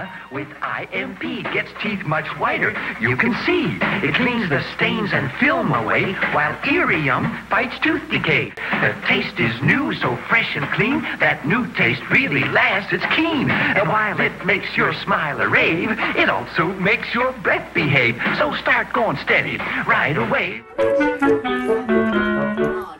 Aroma with IMP gets teeth much whiter. You can see it cleans the stains and film away, while Irium fights tooth decay. The taste is new, so fresh and clean. That new taste really lasts, it's keen. And while it makes your smile a rave, it also makes your breath behave. So start going steady right away.